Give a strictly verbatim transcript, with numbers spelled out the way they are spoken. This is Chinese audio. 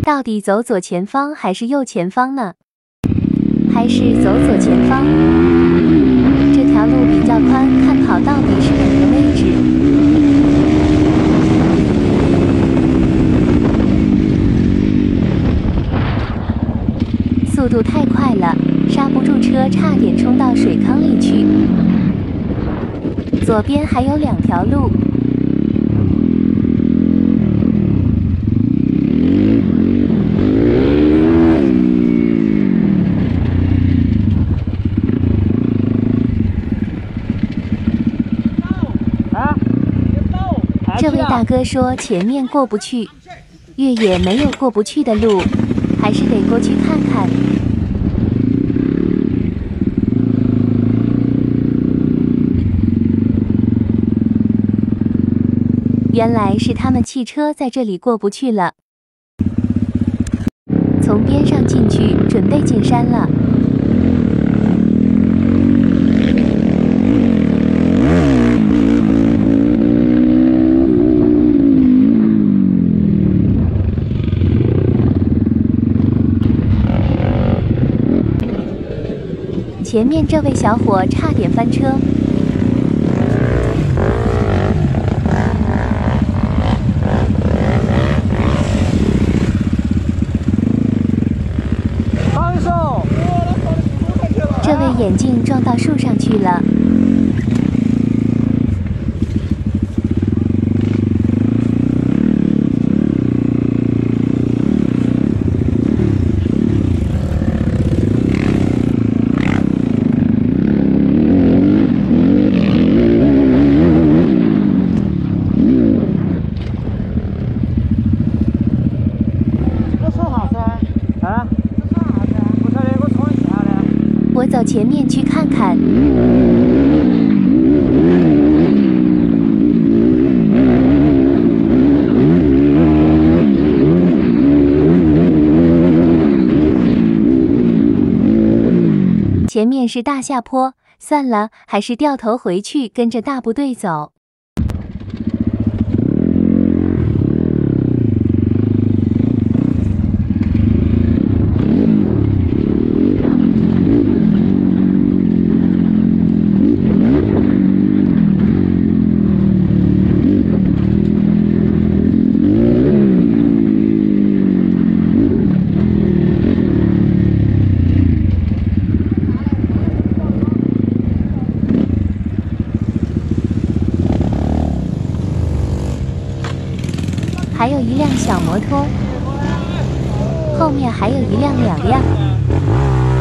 到底走左前方还是右前方呢？还是走左前方？这条路比较宽，看跑到底是哪个位置？速度太快了，刹不住车，差点冲到水坑里去。左边还有两条路。这位大哥说前面过不去，越野没有过不去的路，还是得过去看看。原来是他们汽车在这里过不去了，从边上进去，准备进山了。前面这位小伙差点翻车。 放手！ 这位眼镜撞到树上去了。我走前面去看看。前面是大下坡，算了，还是掉头回去，跟着大部队走。还有一辆小摩托，后面还有一辆两辆。